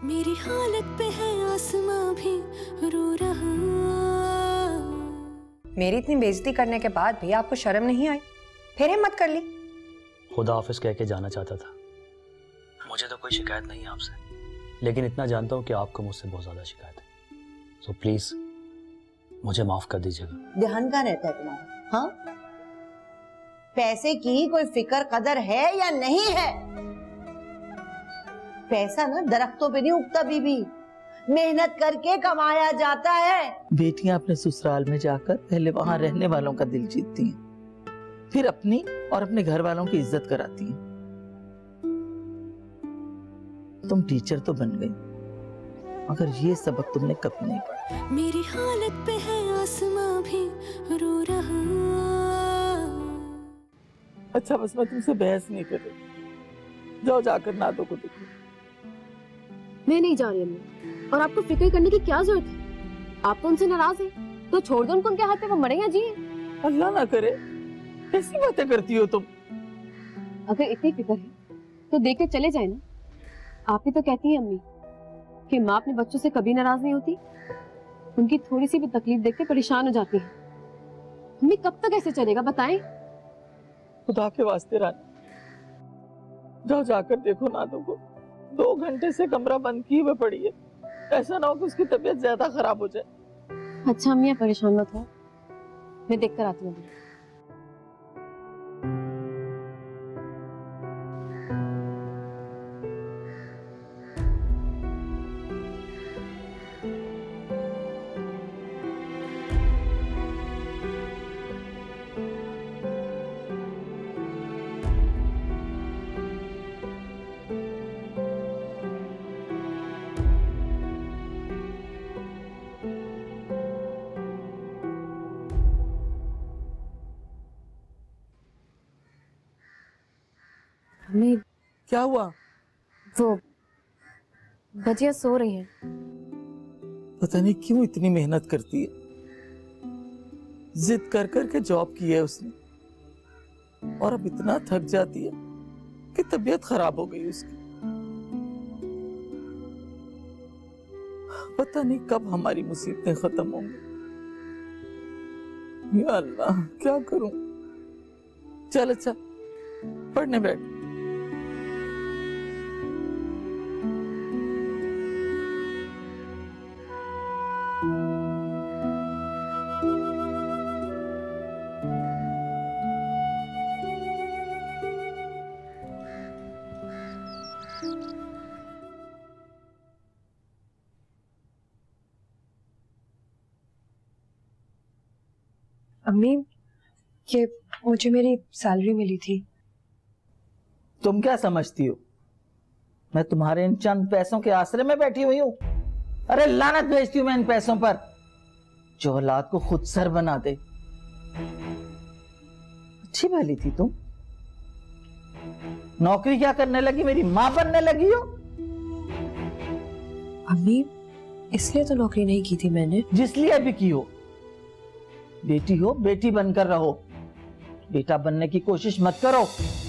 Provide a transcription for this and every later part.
मेरी हालत पे है आसमां भी रो रहा। मेरी इतनी बेइज्जती करने के बाद भी आपको शर्म नहीं आई? फिर हिम्मत कर ली। खुदा हाफिज कह के जाना चाहता था। मुझे तो कोई शिकायत नहीं है आपसे, लेकिन इतना जानता हूँ कि आपको मुझसे बहुत ज्यादा शिकायत है। सो प्लीज मुझे माफ कर दीजिएगा। ध्यान कहाँ रहता है तुम्हारा? हाँ, पैसे की कोई फिक्र कदर है या नहीं है? पैसा ना दरख्तों पे नहीं उगता बीबी, मेहनत करके कमाया जाता है। बेटियां अपने ससुराल में जाकर पहले वहां रहने वालों का दिल जीतती हैं, फिर अपनी और अपने घर वालों की इज्जत कराती हैं। तुम टीचर तो बन गई, मगर ये सबक तुमने कभी नहीं पढ़ा। मेरी हालत पे है आसमां भी रो रहा। अच्छा बस मैं तुमसे बहस नहीं कर रही, जाओ जाकर नादो को देखो। मैं नहीं जा रही अम्मी, और आपको फिक्र करने की क्या जरूरत है? आप तो उनसे नाराज हैं, तो छोड़ दो उनको, उनके हाथ पे, वो मरे या जिए। अल्लाह ना करे, ऐसी बातें करती हो तुम। अगर इतनी फिक्र है तो देख के चले जाए ना। आप ही तो कहती हैं अम्मी कि माँ अपने बच्चों से कभी नाराज नहीं होती, उनकी थोड़ी सी भी तकलीफ देख के परेशान हो जाती है। अम्मी कब तक ऐसे चलेगा बताएं? खुदा के वास्ते रानी, जाओ जाकर देखो नादो को। 2 घंटे से कमरा बंद की हुई पड़ी है, ऐसा ना हो कि उसकी तबीयत ज्यादा खराब हो जाए। अच्छा अम्मी परेशान मत हो, मैं देख कर आती हूँ। अम्मी क्या हुआ? वो बजिया सो रही हैं। पता नहीं क्यों इतनी मेहनत करती है, जिद कर कर के जॉब की है उसने, और अब इतना थक जाती है कि तबीयत खराब हो गई उसकी। पता नहीं कब हमारी मुसीबतें खत्म होंगी। या अल्लाह क्या करूं? चल अच्छा पढ़ने बैठ। अम्मी ये मुझे मेरी सैलरी मिली थी। तुम क्या समझती हो मैं तुम्हारे इन चंद पैसों के आसरे में बैठी हुई हूं? अरे लानत भेजती हूं मैं इन पैसों पर, जो औलाद को खुद सर बना दे। अच्छी भली थी तुम, नौकरी क्या करने लगी, मेरी मां बनने लगी हो। अम्मी इसलिए तो नौकरी नहीं की थी मैंने। जिसलिए भी की हो, बेटी हो बेटी बनकर रहो, बेटा बनने की कोशिश मत करो।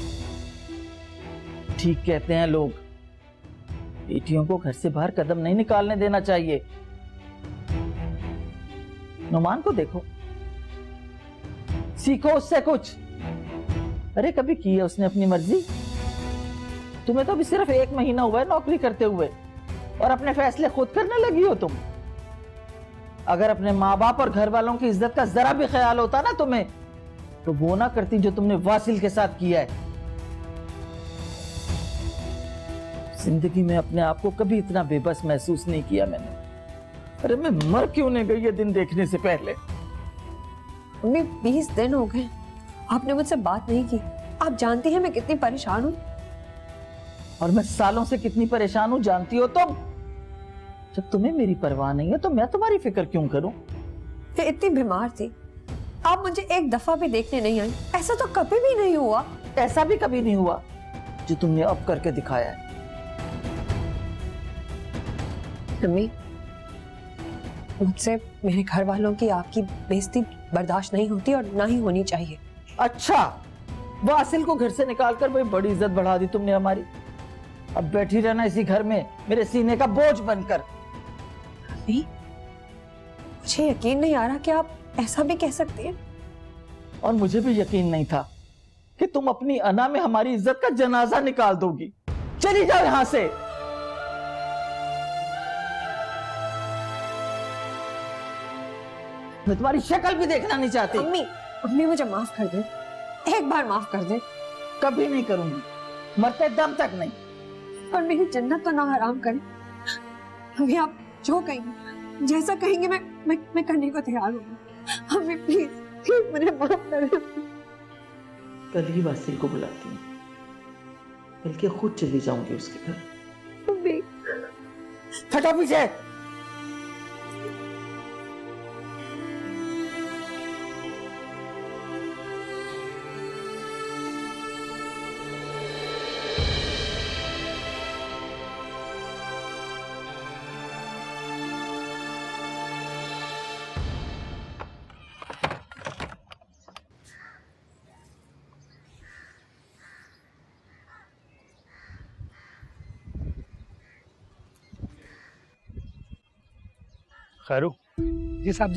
ठीक कहते हैं लोग, बेटियों को घर से बाहर कदम नहीं निकालने देना चाहिए। नुमान को देखो, सीखो उससे कुछ। अरे कभी की है उसने अपनी मर्जी? तुम्हें तो अभी सिर्फ 1 महीना हुआ है नौकरी करते हुए, और अपने फैसले खुद करने लगी हो तुम। अगर अपने माँ बाप और घर वालों की इज्जत का जरा भी ख्याल होता ना तुम्हें, तो वो ना करती जो तुमने वासिल के साथ किया है। जिंदगी में अपने आप को कभी इतना बेबस महसूस नहीं किया मैंने। अरे मैं मर क्यों नहीं गई ये दिन देखने से पहले। मम्मी 20 दिन हो गए आपने मुझसे बात नहीं की। आप जानती हैं मैं कितनी परेशान हूँ। और मैं सालों से कितनी परेशान हूँ जानती हो तुम। जब तुम्हें मेरी परवाह नहीं है तो मैं तुम्हारी फिक्र क्यों करूं? मैं इतनी बीमार थी, आप मुझे एक दफा भी देखने नहीं आई। ऐसा तो कभी भी नहीं हुआ। ऐसा भी कभी नहीं हुआ जो तुमने अब करके दिखाया है। मम्मी मुझसे मेरे घर वालों की आपकी बेइज्जती बर्दाश्त नहीं होती और ना ही होनी चाहिए। अच्छा, वासिल को घर से निकालकर भाई बड़ी इज्जत बढ़ा दी तुमने हमारी। अब बैठी रहना इसी घर में मेरे सीने का बोझ बनकर। नहीं, मुझे यकीन नहीं आ रहा कि आप ऐसा भी कह सकती हैं। और मुझे भी यकीन नहीं था कि तुम अपनी अना में हमारी इज्जत का जनाजा निकाल दोगी। चली जाओ यहां से। मैं तुम्हारी शक्ल भी देखना नहीं चाहती। अम्मी, अम्मी मुझे माफ कर दे, एक बार माफ कर दे। कभी नहीं करूंगी, मरते दम तक नहीं। और मेरी जन्नत तो ना हराम करें। अभी आप जो कहेंगे, जैसा कहेंगे, मैं करने को तैयार हूँ। अम्मी प्लीज प्लीज मुझे माफ कर दे। कल ही वासिल को बुलाती हूँ, बल्कि खुद चली जाऊंगी उसके घर। अम्मी हटो पीछे। खैरू। जी साहब जी।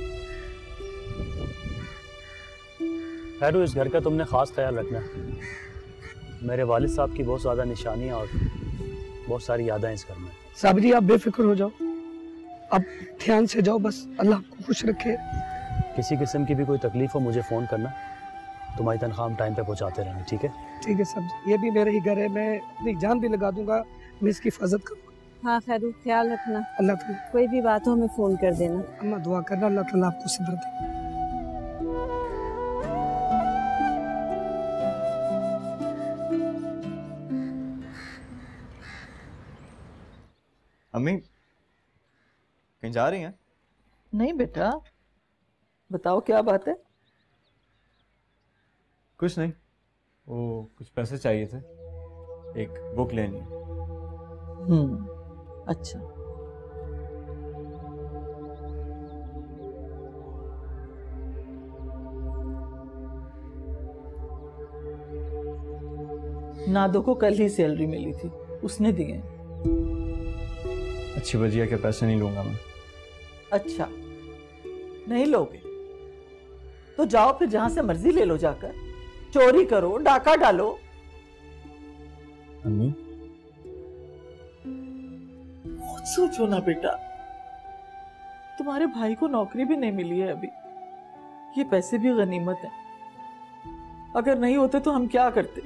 खैरू, इस घर का तुमने ख़ास ख्याल रखना। मेरे वालिद साहब की बहुत ज़्यादा निशानियाँ और बहुत सारी यादें इस घर में। साहब जी आप बेफिक्र हो जाओ, आप ध्यान से जाओ, बस अल्लाह आपको खुश रखे। किसी किस्म की भी कोई तकलीफ हो मुझे फ़ोन करना, तुम्हारी तनख्वाह हम टाइम पे पहुँचाते रहेंगे, ठीक है? ठीक है साहब जी, ये भी मेरा ही घर है, मैं अपनी जान भी लगा दूंगा, मैं इसकी हिफाजत करूँगा। हाँ खैरू, ख्याल रखना। अल्लाह ताला। कोई भी बात हो हमें फोन कर देना। अम्मा दुआ करना अल्लाह ताला आपको सब्र दे। अम्मी कहीं जा रही हैं? नहीं बेटा, बताओ क्या बात है? कुछ नहीं, वो कुछ पैसे चाहिए थे, एक बुक लेनी है। अच्छा। नादो को कल ही सैलरी मिली थी, उसने दिए। अच्छी वजह के पैसे नहीं लूंगा मैं। अच्छा, नहीं लोगे तो जाओ फिर जहां से मर्जी ले लो, जाकर चोरी करो, डाका डालो। अम्मी सोचो ना बेटा, तुम्हारे भाई को नौकरी भी नहीं मिली है अभी, ये पैसे भी गनीमत है। अगर नहीं होते तो हम क्या करते?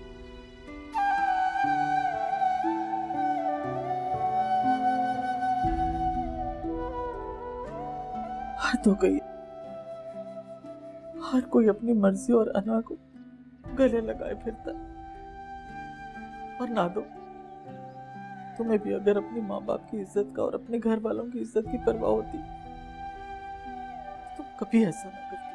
हद हो गई, हर कोई अपनी मर्जी और अना को गले लगाए फिरता। और ना दो, तुम्हें भी अगर अपने माँ बाप की इज्जत का और अपने घर वालों की इज्जत की परवाह होती तो तुम कभी ऐसा ना करती।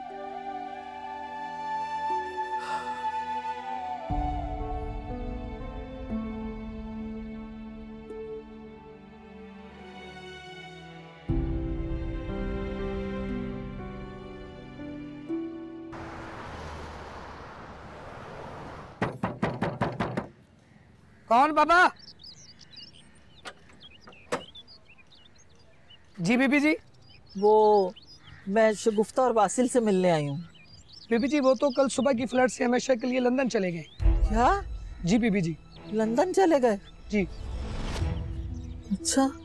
कौन बाबा? जी बीबी जी। वो मैं शगुफ्ता और वासिल से मिलने आई हूँ। बीबी जी वो तो कल सुबह की फ्लाइट से हमेशा के लिए लंदन चले गए। क्या? जी बीबी जी। लंदन चले गए? जी। अच्छा।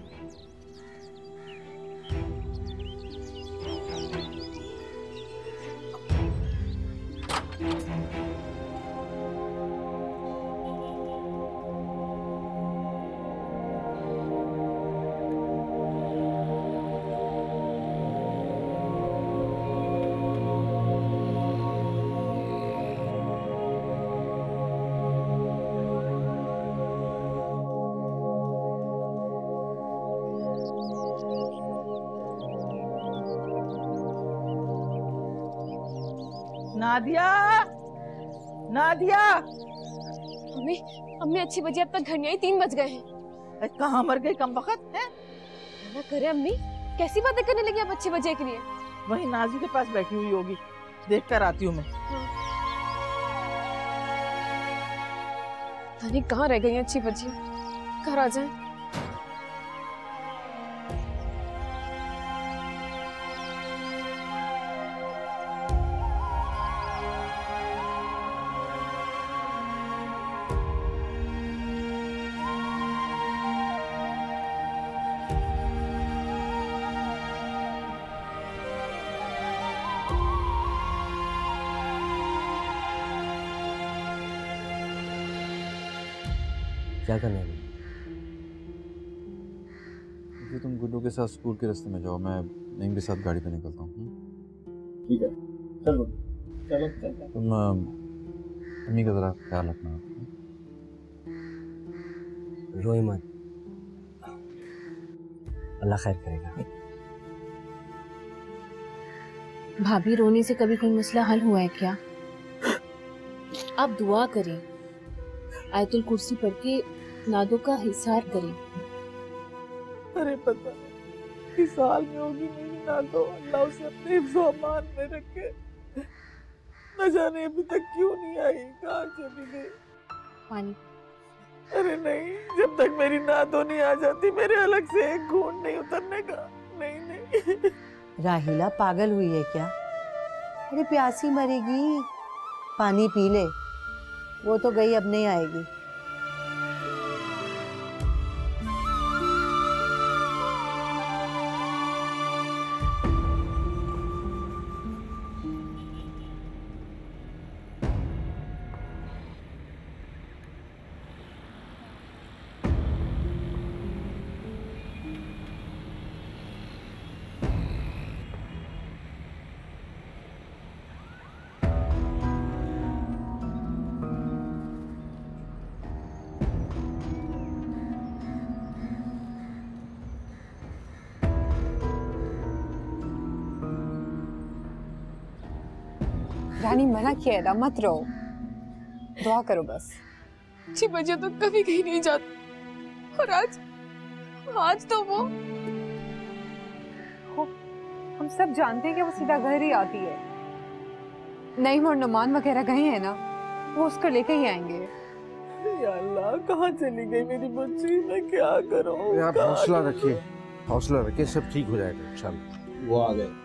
नादिया, नादिया। अम्मी, अम्मी अच्छी बजी, अब तक घर नहीं आई, 3 बज गए हैं। कहाँ मर गई कम वक्त है? ना करे अम्मी, कैसी बातें करने लगी आप अच्छे बजे के लिए? वही नाजी के पास बैठी हुई होगी, देख कर आती हूँ मैं। पता नहीं कहाँ रह गई हैं अच्छी बच्ची, घर आ जाए। क्या करना है? फिर तुम गुड्डू के साथ स्कूल के रास्ते में जाओ, मैं नईम के साथ गाड़ी पे निकलता हूँ। ठीक है, चलो चलो चलो। तुम अम्मी का जरा ख्याल रखना। रोई मत, अल्लाह खैर करेगा। भाभी, रोने से कभी कोई मसला हल हुआ है क्या? आप दुआ करें, आयतुल कुर्सी पढ़ के नादो का हिसार करें। अरे पता इस हाल में होगी मेरी नादो, अल्लाह उसे अपने हिफ्ज़-ओ-अमान में रखे। न जाने अभी तक क्यों नहीं आई, कहाँ चली गई। पानी। अरे नहीं, जब तक मेरी नादो नहीं आ जाती मेरे अलग से एक घूंट नहीं उतरने का। नहीं नहीं। राहिला पागल हुई है क्या? अरे प्यासी मरेगी, पानी पी ले। वो तो गई, अब नहीं आएगी। रानी मना किया है ना, मत रो, दुआ करो बस। अच्छी बच्चियां तो कभी कहीं नहीं जाती, और आज तो वो हम सब जानते हैं कि वो सीधा घर ही आती है। नईम और नुमान वगैरह गए हैं ना, वो उसको लेके ही आएंगे। या अल्लाह, कहाँ चली गई मेरी बच्ची, मैं क्या करूँ? आप हौसला रखिए, हौसला रखिए, सब ठीक हो जाएगा इंशाल्लाह। वो आ गए।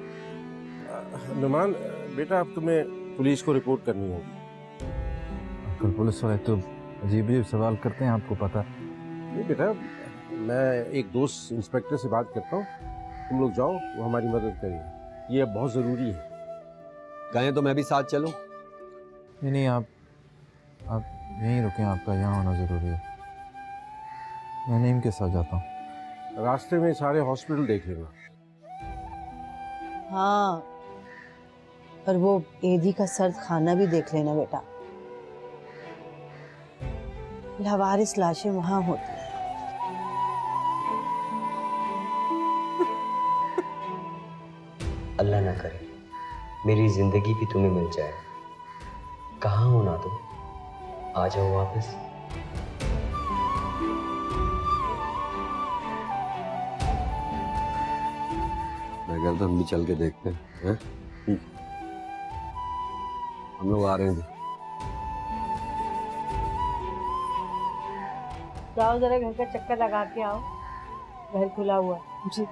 नुमान बेटा, अब तुम्हें पुलिस को रिपोर्ट करनी होगी। कल पुलिस वाले तो अजीब अजीब सवाल करते हैं, आपको पता। नहीं बेटा, मैं एक दोस्त इंस्पेक्टर से बात करता हूँ, तुम लोग जाओ, वो हमारी मदद करेंगे, ये बहुत ज़रूरी है। कहें तो मैं भी साथ चलूं? नहीं, आप यहीं रुकें, आपका यहाँ होना ज़रूरी है। मैं नईम के साथ जाता हूँ। रास्ते में सारे हॉस्पिटल देख लेना। हाँ, और वो एदी का सर्द खाना भी देख लेना बेटा। लवारिस लाशें वहां होती हैं। अल्लाह ना करे मेरी जिंदगी भी तुम्हें मिल जाए। कहाँ हो ना, तो आ जाओ वापस। मैं कहता हम भी चल के देखते हैं। हम लोग आ रहे हैं। जाओ जरा घर का चक्कर लगा के आओ, घर खुला हुआ है। जी।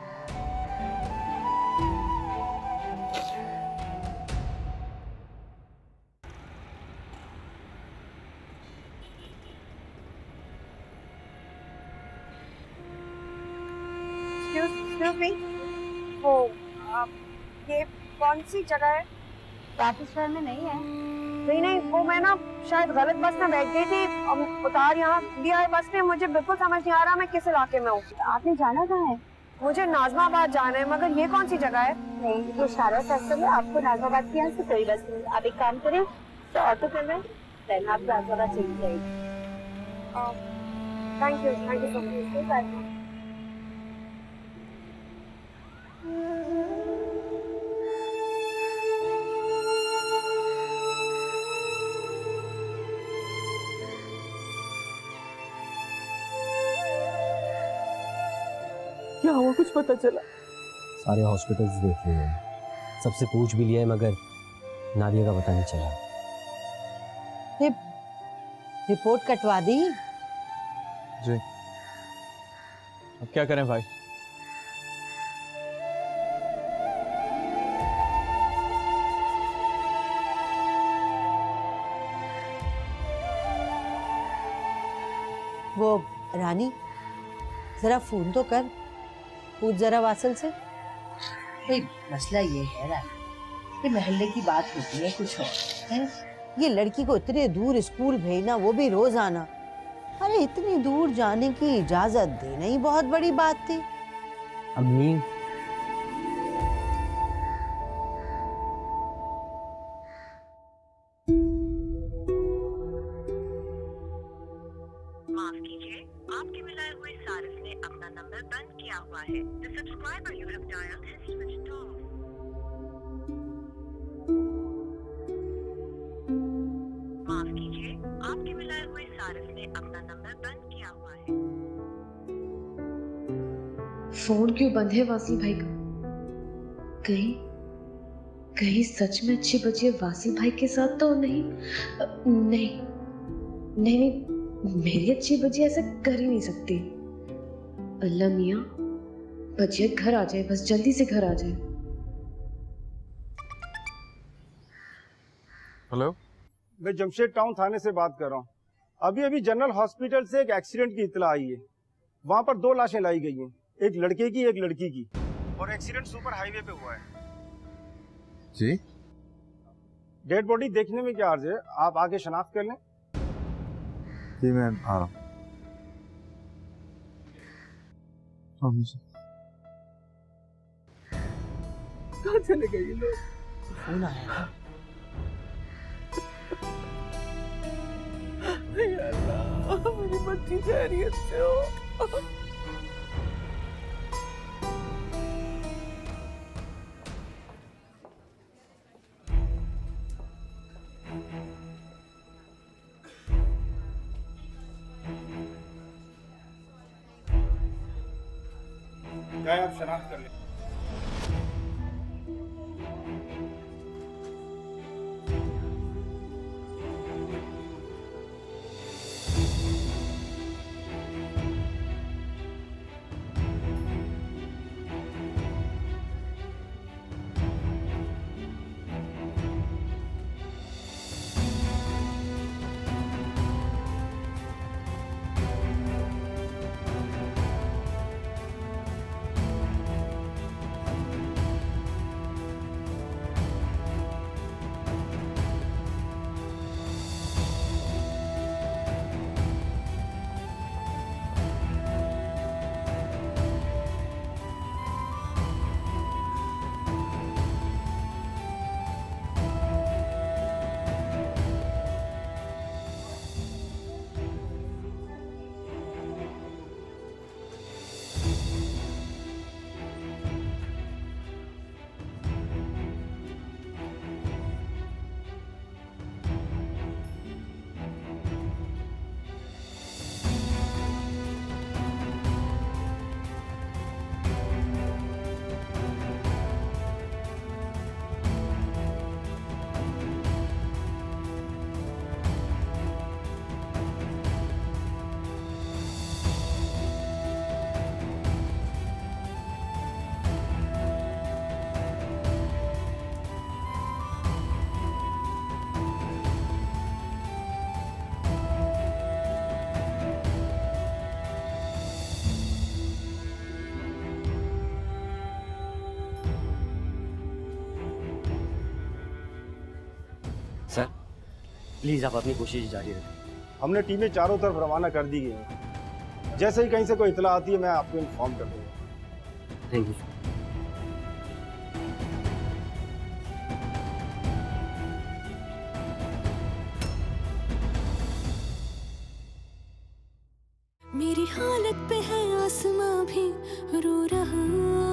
Excuse me, वो ये कौन सी जगह है? पाकिस्तान में नहीं है। नहीं, वो मैं ना शायद गलत बस में बैठ गई थी, अब उतार यहाँ दिया है बस ने, मुझे बिल्कुल समझ नहीं आ रहा मैं किस इलाके में हूँ। आपने जाना कहाँ है? मुझे नाजमाबाद जाना है, मगर ये कौन सी जगह है? नहीं, ये शारा सर्कल है, आपको नाजमाबाद के यहाँ से कोई बस नहीं। आप एक काम करें, तो ऑटो कर रहे हैं, आपको नाजमाबाद चली जाएगी। Thank you so much. क्या हुआ, कुछ पता चला? सारे हॉस्पिटल्स देख लिए हैं, सबसे पूछ भी लिया है, मगर नादिया का पता नहीं चला। रिपोर्ट कटवा दी? जी। अब क्या करें भाई? वो रानी, जरा फोन तो कर, पूछ जरा वासल से। भाई मसला ये है रानी, ये महल्ले की बात होती है, कुछ और है। ये लड़की को इतने दूर स्कूल भेजना, वो भी रोजाना। अरे इतनी दूर जाने की इजाजत देना ही बहुत बड़ी बात थी। अम्मी, माफ कीजिए, आपके मिलाए हुए सारिफ ने अपना नंबर बंद किया हुआ है। The subscriber you have dialed has switched off. माफ कीजिए, आपके मिलाए हुए सारिफ ने अपना नंबर बंद किया हुआ है। फोन क्यों बंद है वासिल भाई का? कहीं कहीं सच में अच्छी बची वासिल भाई के साथ तो नहीं? नहीं नहीं नहीं, मेरी अच्छी बची ऐसा कर ही नहीं सकती। अल्लाह मियाँ, बचिया घर आ जाए, बस जल्दी से घर आ जाए। हेलो, मैं जमशेद टाउन थाने से बात कर रहा हूँ। अभी अभी जनरल हॉस्पिटल से एक एक्सीडेंट की इत्तला आई है। वहाँ पर 2 लाशें लाई गई हैं, एक लड़के की, एक लड़की की, और एक्सीडेंट सुपर हाईवे पे हुआ है। जी। डेड बॉडी देखने में क्या अर्ज है, आप आके शनाख्त कर लें। जी मैं आ रहा हूँ। कहाँ चले गए ये लोग? फोन आया। मेरी बच्ची खैरियत से हो? क्या आप शनाख्त कर लें। सर प्लीज आप अपनी कोशिश जारी रखें। हमने टीमें चारों तरफ रवाना कर दी गई हैं। जैसे ही कहीं से कोई इत्तला आती है मैं आपको इन्फॉर्म कर दूंगा। Thank you. मेरी हालत पे है आसमां भी रो रहा।